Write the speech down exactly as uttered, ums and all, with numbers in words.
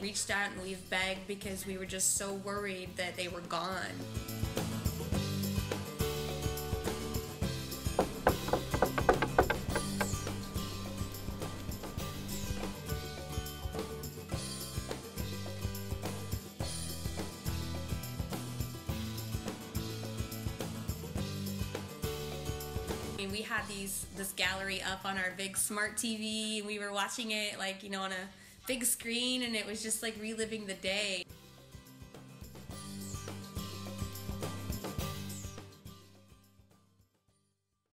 reached out and we've begged because we were just so worried that they were gone. We had these this gallery up on our big smart T V, and we were watching it like, you know, on a big screen, and it was just like reliving the day.